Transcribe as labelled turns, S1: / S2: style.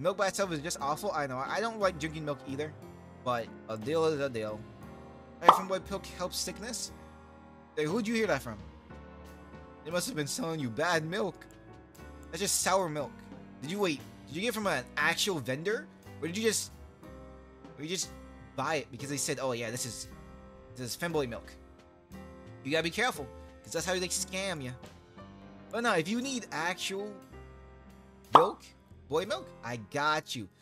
S1: Milk by itself is just awful. I know. I don't like drinking milk either. But a deal is a deal. Hey, Femboy Pilk helps sickness? Hey, who'd you hear that from? They must have been selling you bad milk. That's just sour milk. Did you get it from an actual vendor? Or did you just buy it because they said, oh yeah, this is Femboy milk? You gotta be careful, because that's how they scam you. But no, if you need actual milk, boy milk, I got you.